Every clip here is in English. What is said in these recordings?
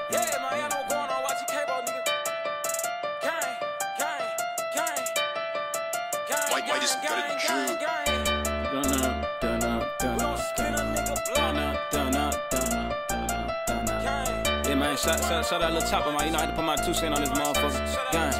Yeah, man, y'all know what's going on. Watch your cable, nigga. Gang, gang, gang. Gang, White gang, is better than gang, true. gang. Yeah, man, shout out Lil Chopper, man. You know I had to put my 2 cents on this motherfucker. Gang,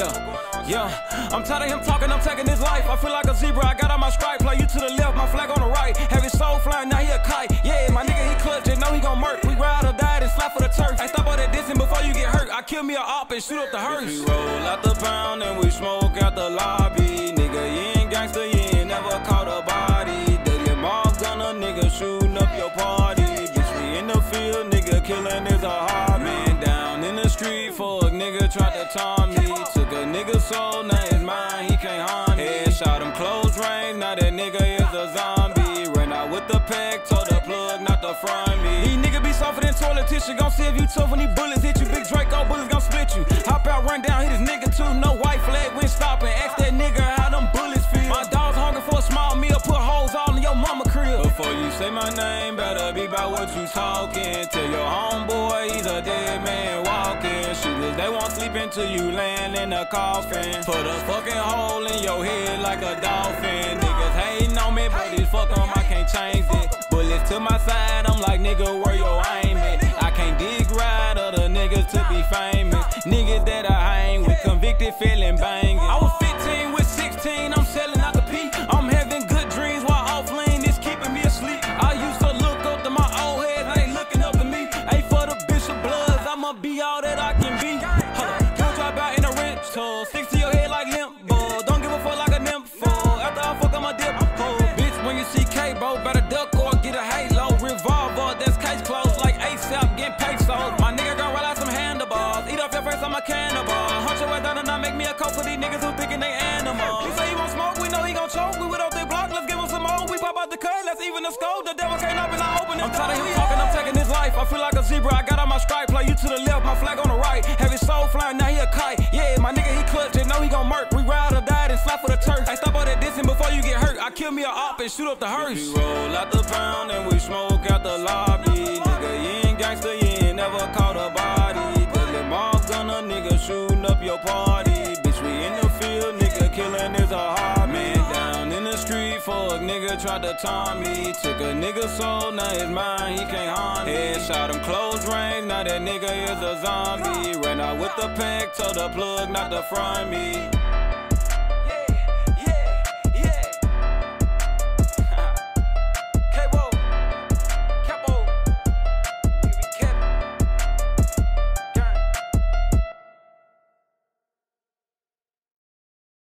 yeah. I'm tired of him talking, I'm taking his life. I feel like a zebra, I got on my stripe. Play you to the left, my flag on the right. Have his soul flying, now he a kite. Yeah, my nigga, he clutch it, know he gon' murk. We ride or die, then slap for the turf. Hey, stop all that dissing before you get hurt. I kill me a op and shoot up the hearse. We roll out the pound and we smoke out the lobby. Nigga, you ain't gangster, you ain't never caught a body. Daily mob gunner, nigga, shooting up your party. Bitch, we in the field, nigga, killing is a hobby. Man down in the street, fuck nigga tried to taunt me. Took a nigga soul, now it's mine, he can't harm me. Headshot him close range, now that nigga is a zombie. Ran out with the pack, told the plug not to front me. These niggas be softer than toilet tissue, gon' see if you tough when these bullets hit you. Big Draco bullets gon' split you. Hop out, run down, hit his nigga too. No white flag, when stopping. Ask that nigga how them bullets feel. My dog's hungry for a small meal, put holes all in your mama crib. Before you say my name, better be about what you talking. Tell your homeboy he's a dead man walking. Shooters, they won't sleep until you land in a coffin. Put a fucking hole in your head like a dolphin. Niggas hating on me, but these fuck 'em, I can't change it. Bullets to my side, I'm like, nigga, where your aim at? I can't dig right other niggas to be famous. Niggas that I hang with, convicted, feeling banging. I was 15 with 16, I'm selling out the P. I'm having good dreams while off lane is keeping me asleep. I used to look up to my old head, they looking up to me. Ain't for the Bishop Bloods, I'ma be all that I can be. You'll drop out in a rental, sticks to your head like limp ball. Don't give a fuck like a nympho. After I fuck, I'ma dip. Bitch, when you see K-Bro, better duck or get a halo. Revolver, that's case closed like ASAP, getting pesos. My nigga gon' roll out some handlebars. Eat off your face, I'm a cannibal. Hunch your way down and I make me a coat for these niggas who thinking they animals. He say he won't smoke, we know he gon' choke. We went off the block, let's give him some more. We pop out the cut, let's even the scope. The devil can't open, I open it. I'm tired of him talking, I'm taking his life. I feel like a zebra, I got on my stripe. Play you to the left, my flag on the right. Have his soul flying, now he a kite. Yeah, my nigga, he clutch it, know he gon' murk. We ride or die, then slap for the turf. Hey, stop all that dissing before you get hurt. I kill me a op and shoot up the hearse. We roll out the pound and we smoke out the lobby. Nigga, you ain't gangster, you ain't never caught a body. Daily mob gunner, nigga, shooting up your party. Bitch, we in the field, nigga, killing is a hobby. Man down in the street, fuck nigga tried to taunt me. Took a nigga soul, now it's mine, he can't harm me. Headshot him close range, now that nigga is a zombie. Ran out with the pack, told the plug not to front me.